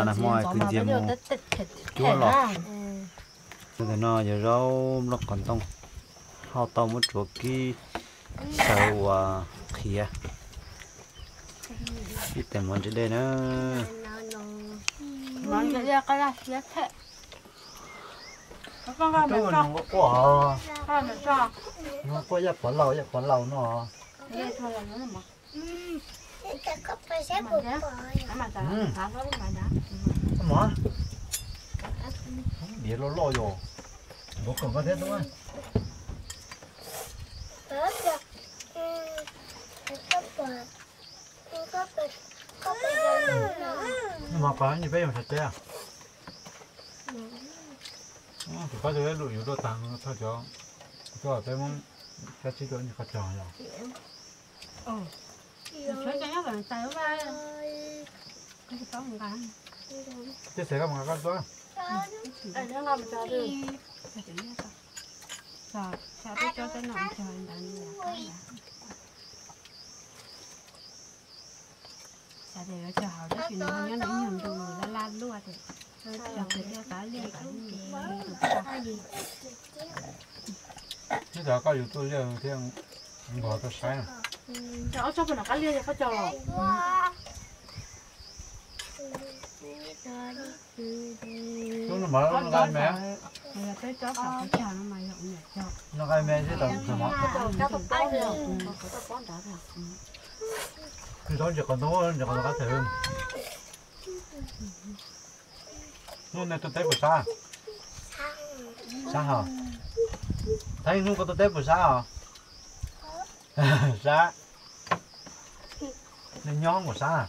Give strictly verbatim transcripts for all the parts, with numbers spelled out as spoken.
na nè mọi cứ diêm mù chúa lọ rồi nó giờ rau nó còn tông họ tông một chỗ kia sầu khía ít tiền món trên đây nữa món cái ra cái là xé thế con con tôi mẹ nó có quả con mẹ cho nó có giặc quả lầu giặc quả lầu nó đây thôi là nó mà Kita có phải xếp một bò. mà ta thả nó đi mà đã cái món để nó lo rồi bố còn có thế đúng không Bớt được. Có bò. Có bò. Có bò. nhưng mà có như vậy mà thật thế à thì có thể lụi nhiều đồ tăng thôi cho cho cái món cái chỉ đồ như cái tròn rồi ừ chơi cái nhóc là tay vai cái gì có một cái thế sẽ có một cái đó ở đó làm cho được rồi sao tôi cho cái nón trời đàn sao để cho họ đó thì nó nhớ nó nhầm từ la la luôn thì cho cái cho cả liên cả thế giờ có YouTube liền thì ngồi tôi sai nè cho cho nó cái liên cho cho tôi nó mở nó gai mẹ là tới chó phải cái chào nó mày rộng nhẹ cho nó gai mẹ chứ tao không món cho tao bón rồi tao bón đã rồi thì đó chỉ còn nó chỉ còn nó có thể luôn này tôi thấy buổi sáng sáng hả thấy luôn có tôi thấy buổi sáng hả sáng nên nhóm của sáng à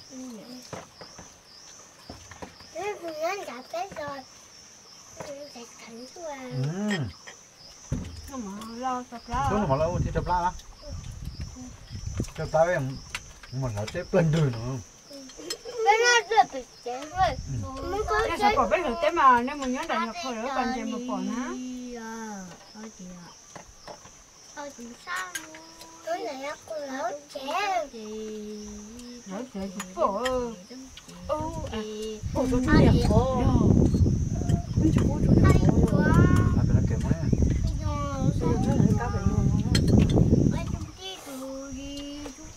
Nếu mình ăn đã tới rồi. Sẽ thẳng qua. ừ nó mà lo sập lá tôi nó mà lâu thì chụp lá đó chụp lá em một là tép lên đường nữa Bên nó được bị chết rồi. Muốn có cái sập biết được thế mà nếu mình nhớ đại học thôi nữa còn chơi một phần á Ôi chị ạ. Ôi chị sao? Tối nay cô lỡ trẻ. nó chơi gì cổ ừ à cổ tôi Ai đẹp cổ không chịu cổ tôi đẹp cổ quá. là phải là kiểu mấy tôi thấy là cá bệnh luôn Ôi chúng đi tụi đi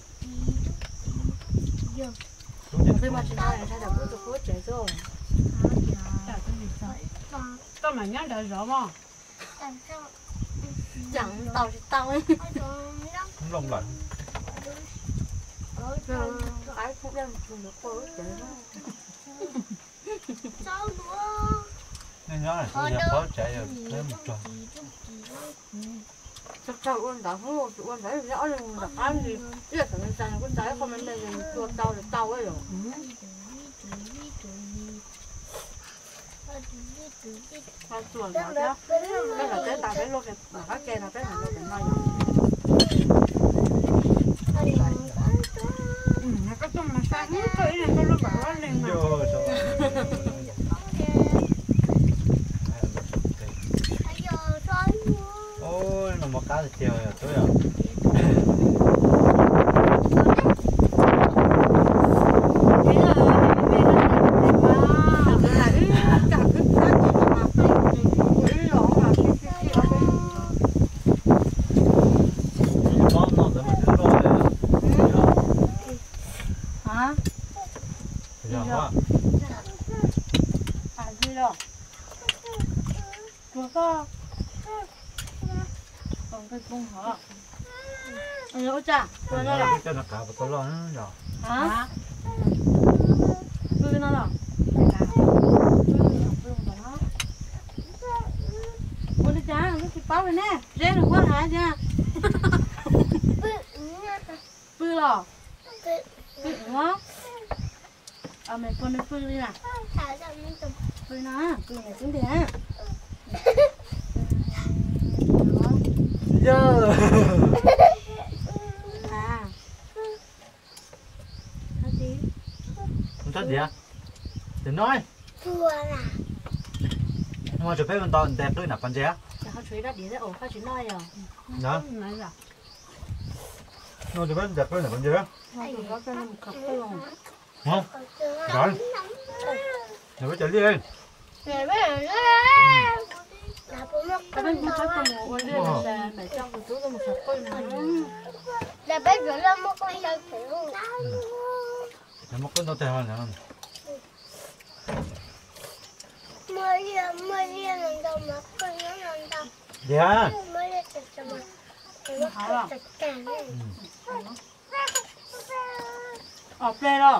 tôi mà chỉ nói là sao được tôi có trẻ rồi tao mà nhớ đời rõ mà chẳng tao thì tao ấy không lông lạnh cái cũng đang dùng được cô trẻ Sao nữa? nên nhớ là tôi nhập có chạy rồi tới một tuần chắc chắn con đã không một con phải rõ lên đặt ăn gì chứ là thằng chàng con trái không nên là chuột tao là tao ấy rồi tao chuột nó chứ cái là cái tao cái lô cái là cái cây là cái là lô cái nói cái trong mà sao hết cái này tôi nó bảo lên mà ôi nó một cá thì chiều rồi tôi à Cung hả? Anh ơi cha, tôi nói là cái nó cả một tao lo nữa rồi hả? Tôi nói là ôi đi cha, nó chụp báo rồi nè, rẽ được quá hả cha? Pư lò, pư đúng không? À mày con đi pư đi nè, pư nó, pư này xuống đi hả? giờ à cái gì không thích gì à thì nói Thua là. nhưng mà chụp phép con to đẹp đôi nạp con dẻ chả có chuối đã đi ra ổ khai chuối nói rồi đó nói là nó chụp phép đẹp đôi nạp con dẻ nó có cái một cặp cái lòng không rồi Rồi bây giờ đi lên. Mẹ bây giờ lên. Là bố nó Cái bên cũng phải còn một cái là là mẹ trong của chú có một sợi coi này. là bây giờ là một con sợi thử luôn. Nó mất cái nó tè hơn nữa. Mới đi mới đi lần đầu mà con nhớ lần đầu. Dạ. Mới đi từ từ mà. Nó không thật càng này. Ở play rồi.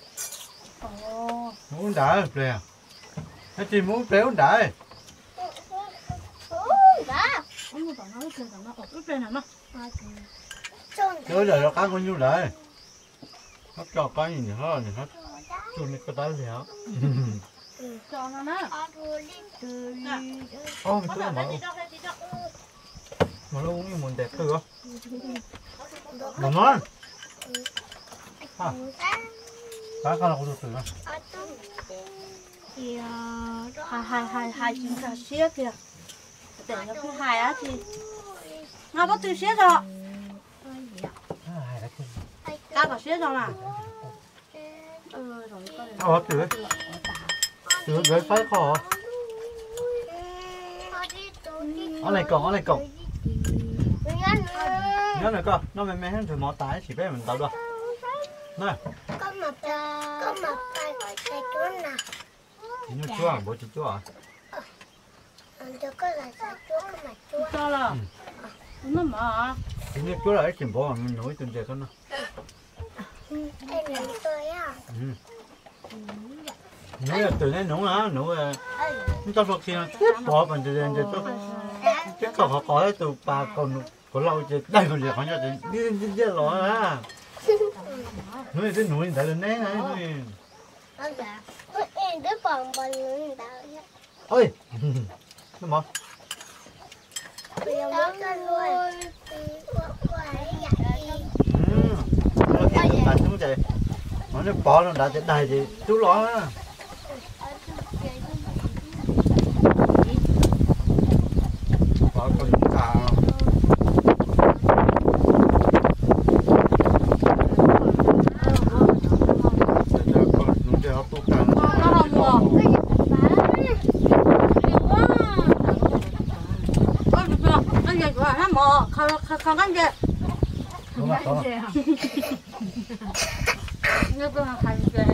Ồ. Muốn đá play à? Nó chỉ muốn play muốn đá. Đã. Không có tao nói play tao nó ở play nào mà. Rồi là nó cá con nhiêu đấy. Nó cho cái gì hết thì hết. Cho nên có tới gì hả? Cho nó nè. Ô, mình cứ mở. Mà nó uống muốn đẹp thôi. Mà ngon. À. Cá cá là có được rồi. Thì hai hai hai hai chín cả xía kìa. Để nó cứ hai á thì nó bắt từ xía rồi. Cá cả xía rồi nè. Ừ rồi con. Ờ, từ đấy. Từ đấy phải khó. Ở này còn, ở này còn. Nhớ này con, nó mẹ mẹ hết rồi mỏ tái chỉ bé mình tao được. Này. Có một có một cái cái chỗ nào. Như chúa à, bố chị chúa à? Tôi có là sao chúa có mà chúa. Cho là. Nó mà. Như chúa là cái chuyện bố mà mình nói từng giờ con nó. Em làm tôi á. Ừ. Nói là từ đây nấu á, nấu là chúng ta phục xin tiếp bỏ bằng từ đây cho chắc còn họ có từ bà còn có lâu chứ đây còn gì có nhau thì đi đi đi rồi á. Nói đến nồi đại lên đấy này. Em đứa còn bằng người ta. Ôi. Nó mỏ. Bây giờ nó luôn. Ừ. Nó kia bạn chúng chạy. Nó bỏ nó đã đầy thì chú lo á. Bỏ con cả. Không ăn gì. Không ăn không. Như tôi học hành về.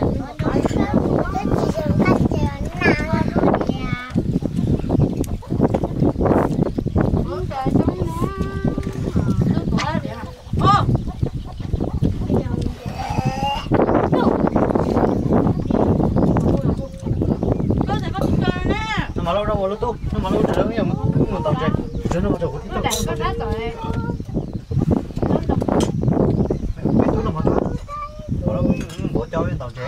Nó mà lâu đâu mà lâu tốt, nó mà lâu trời đâu nhưng mà cũng một tàu chạy, trời nó mà trời có tí tàu không tàu chạy. Mấy túi nó mà thôi, mà lâu bỏ cho bên tàu chạy.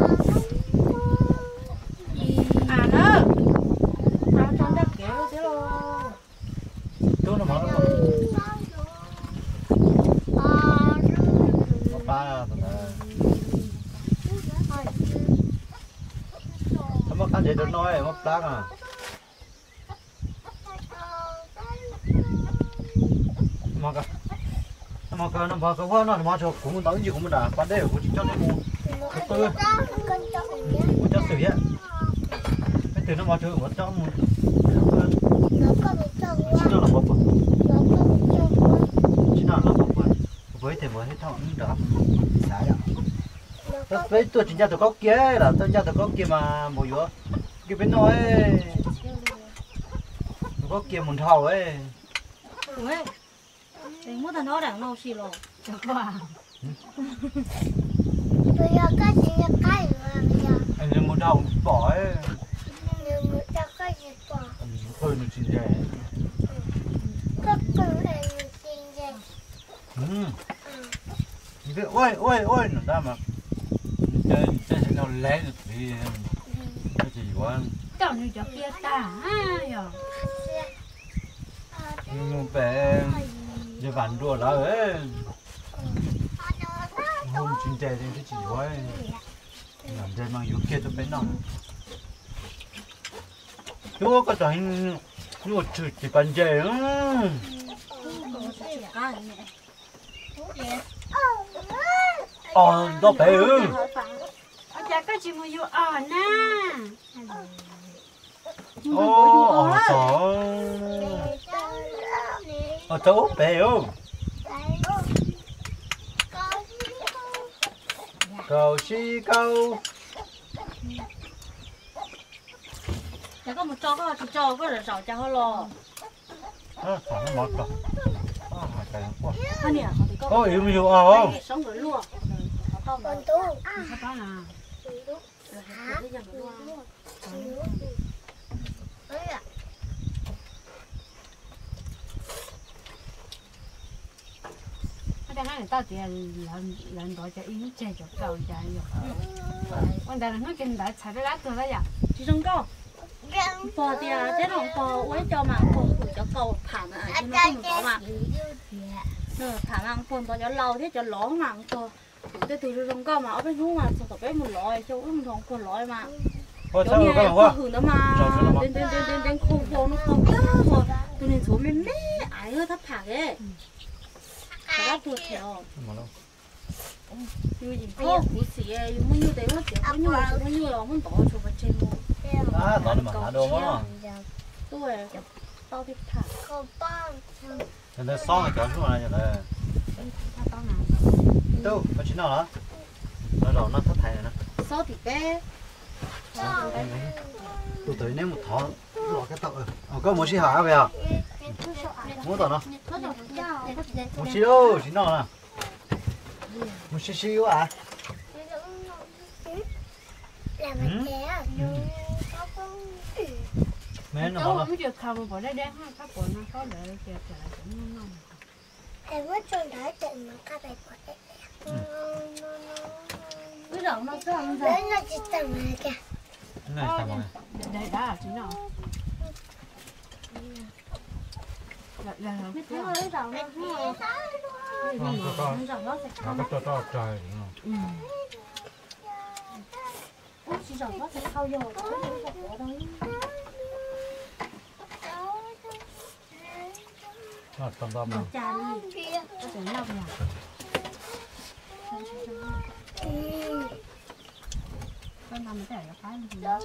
À nó, tao cho nó kéo chứ lo. Túi nó mà lâu. Ba tàu này. Nó ăn gì được nói, mất đá à. Mà cả, mà cả nó vào cái hoa nó mà cho cũng tao gì cũng đã, ban đêm cũng chỉ cho nó mua. Cái tôi, cũng cho sưởi á. Cái từ nó mà cho cũng cho mua. Chỉ nó là bột à? Chỉ nó là bột à? Với thì mới hết thằng đó. Đấy ạ. Với tôi chỉ ra từ góc kia là tôi ra từ góc kia mà một chỗ cái bên nói góc kia muốn thầu ấy. Ủa, để mua thằng nó đằng nào xì lò, chả qua. Bây giờ cái gì là cái mà bây giờ. Anh em muốn thầu bỏ ấy. Nhưng mà ta cái gì bỏ. Thôi nó xin rẻ. Các con này xin rẻ. Ừ. Ôi ôi ôi nó ra mà. Chơi chơi sẽ nào lé được thì cái gì quá. Chọn như cho kia ta, à, Nhưng bé giờ bạn đùa đó ấy. Hôm chuyên chơi thì cái gì quá. Làm chơi mang vô kia tôi bên nào. Chú có đánh chú chỉ chỉ bàn chơi á. Ờ, nó bé ư. là có chỉ một vụ ở nè. ô ở chỗ ở chỗ bé không cầu si câu Chả có một cho có một cho có là sầu chả có lo. nó thằng nó mọt rồi trời quá Anh nè, thì có. có yêu nhiều không Sống với luôn. Con tu. Sao có là. Đang nói là tao thì lần lần đó cho ý chơi cho cầu chạy rồi. Quan trọng là nó kinh đã chạy ra rồi đấy à. Chị không có. Bò thì à, thế nó bò uống cho mà bò cho cầu thả mà chứ nó không có mà. Nó thả ngang phun bò cho lâu thế cho ló ngang cho. Thế từ trong có mà ở bênนู้mà sao cái một lòi cho cũng không còn lòi mà. có Chỗ sao này không khu quá hưởng đó mà. Đến đến đến đến đến khu phố nó không có. Từ nên số mình mẹ ai ơi thấp thả thế. Cái đó tuột theo. Như gì có cú xì ấy, muốn như thế mà chỉ có như là muốn như là muốn bỏ cho vật trên luôn. à đó là mà đã đồ mà Tôi tao thích thả. thì nó xong rồi kéo xuống này như này đâu có chuyện nào đó nó đầu nó thất thải này nè Sao thì bé. tôi tới nếu một thỏ lọ cái tàu ờ có một xí hả vậy à muốn tao nó một xí đâu xí nào nè một xí xíu à mấy nó Cháu bảo không được không bỏ ra đen ha, các bộ nó có để kẹt lại cũng ngon. Em mất trốn đói trận mà các bạn bỏ đấy. Cứ đậu nó cứ ăn ra. Đấy là chỉ tầm này kìa. này sao mà Đây đã là chỉ nào. Là là Biết thế rồi đậu nó cứ không có con đậu nó sẽ nó có cho to trời ừ. út chỉ đậu nó sẽ khâu vô chứ không có bỏ đâu. nó tầm tầm mà Trà đi. Có thể lâu nhỉ. Con nằm để cái cái gì đó.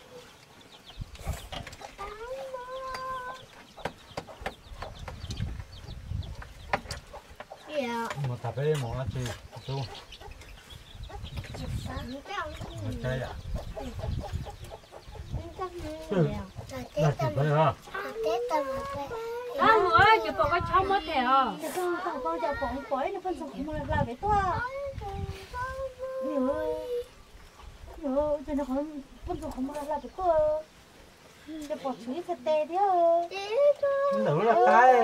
một tập ấy một là chi chú chơi à là chụp đấy hả À, ơi, chụp có cái chó mất thế à? Thì con con con cho con quấy nó phân xong không làm lại cái toa. Nhiều ơi. Nhiều ơi, cho nó không phân xong không làm lại cái toa. Cho bỏ chuối thật tê thế ơi. nữ là cái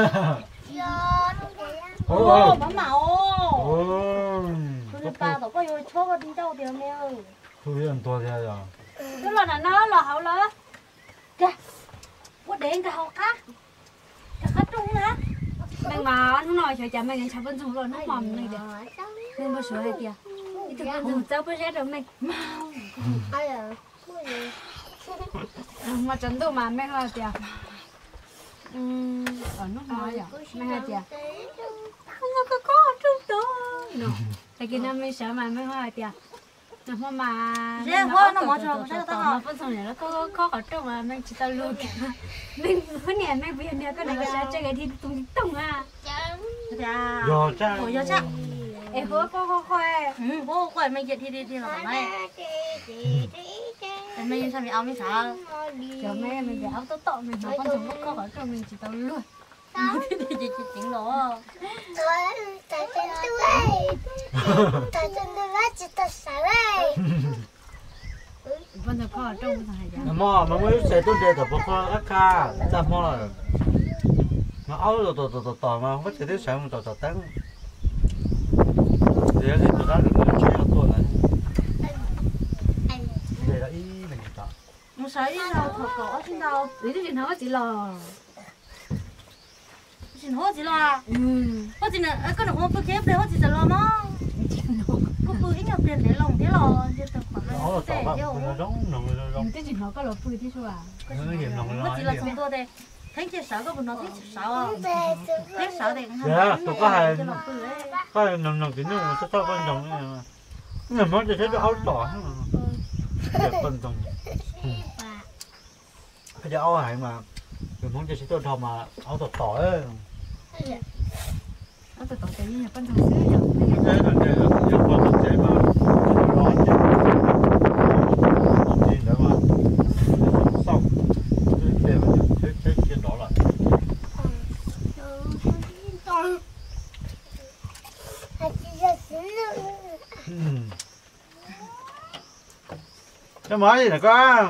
Ô, má màu. ôi Tôi ta đâu có vô chó vào đi đâu điều mẹ ơi. tôi ăn to thế rồi Cái là nó nó là hậu lỡ. Kìa. Có đến cái hậu khác. Cái khác trung hả? Mình mà nó nói cho chả mình chả phân xong rồi nó mầm này để. Mình bao sữa hay kìa. Thì thực ra dùng cháu bây giờ rồi mình mau. Ai à? Mà chấn độ mà mình là kìa. Ừm, ở nước ngoài à? Mình hay kìa. Không có có trung đó. Nó. Tại khi nào mình sợ mà mình hay kìa. Nó mà Dễ quá nó mở cho nó sẽ tao nó phân xong này nó có có ở trong mà mình chỉ tao luôn kìa. Mình có nhà mình bây giờ cái này sẽ chơi cái thì tung tung à. Dạ. rồi cha Ủa giờ chắc. Em hứa có có khoe. Ừ, bố quay mình dậy thì đi đi là mày. Mình sao mình áo mình sao? Giờ mấy mình để áo tốt tốt mình mà con dùng có ở trong mình chỉ tao luôn. Thì chị chị chỉnh đó. Thôi, tại chân tôi. Tại chân tôi là chỉ tao xả đây. Vẫn có ở trong thằng này. mà mà mới sẽ tôi để tập có ác ca ta mà mà áo rồi rồi rồi rồi mà có thể thấy sáng một tờ tờ để thì tôi đã được chơi ở tuổi này để là ý mình chọn Một sấy đi đâu thật có xin đâu. Lý do nó chỉ là Xin hốt gì lo. ừ Hốt gì nè, cái nó hốt tôi chép đây hốt gì giờ lo nó. Có bự ít nhập tiền để lòng thế lo, chứ tao khoảng nó là này. tỏ bạn nó giống nó giống nhưng cái gì nó có lỗ phui thế chứ à nó hiểm nó Hốt gì là chúng tôi đây. Thấy chưa sợ có bữa nó thích sợ không? Về tôi Thích sợ thì không. dạ tôi có hai Cái lòng bự đấy. có hai nồng nồng cái nhung sao sao con nồng này mà người món chỉ thấy nó áo tỏ đẹp phân tông cái áo hải mà người món chỉ thấy tôi thò mà áo tỏ tỏi ấy nó tự tự nhiên là bên thằng xứ rồi thế là cái những con vật chạy mà nó chứ không gì nữa mà xong cái cái cái cái cái đó là cái máy gì này con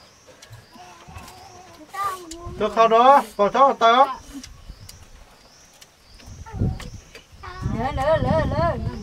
cho khâu đó còn cháu tay không lỡ lỡ lỡ lỡ